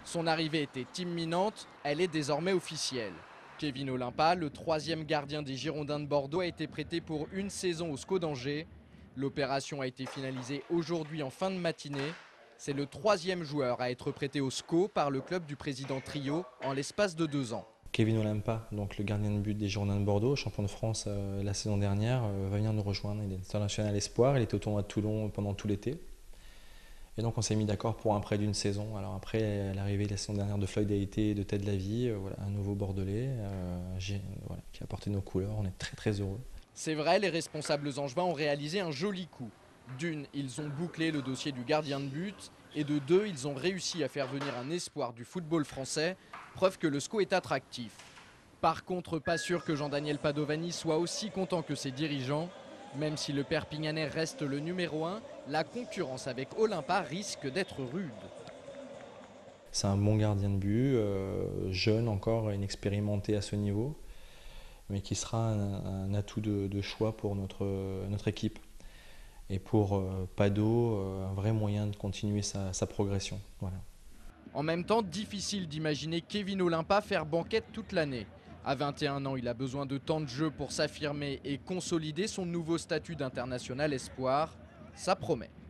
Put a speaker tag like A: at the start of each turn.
A: Son arrivée était imminente, elle est désormais officielle. Kevin Olimpa, le troisième gardien des Girondins de Bordeaux, a été prêté pour une saison au SCO d'Angers. L'opération a été finalisée aujourd'hui en fin de matinée. C'est le troisième joueur à être prêté au SCO par le club du président Trio en l'espace de 2 ans.
B: Kevin Olimpa, donc le gardien de but des Girondins de Bordeaux, champion de France la saison dernière, va venir nous rejoindre. Il est international espoir, il était au tournoi de Toulon pendant tout l'été. Et donc on s'est mis d'accord pour un prêt d'une saison. Alors après l'arrivée la saison dernière de Floyd Haïté et de Ted Lavie, voilà, un nouveau Bordelais voilà, qui a porté nos couleurs. On est très très heureux.
A: C'est vrai, les responsables angevins ont réalisé un joli coup. D'une, ils ont bouclé le dossier du gardien de but. Et de deux, ils ont réussi à faire venir un espoir du football français, preuve que le SCO est attractif. Par contre, pas sûr que Jean-Daniel Padovani soit aussi content que ses dirigeants. Même si le Perpignanais reste le numéro 1, la concurrence avec Olimpa risque d'être rude.
B: C'est un bon gardien de but, jeune encore, inexpérimenté à ce niveau, mais qui sera un atout de choix pour notre équipe. Et pour Pado, un vrai moyen de continuer sa progression. Voilà.
A: En même temps, difficile d'imaginer Kevin Olimpa faire banquette toute l'année. À 21 ans, il a besoin de temps de jeu pour s'affirmer et consolider son nouveau statut d'international espoir. Ça promet.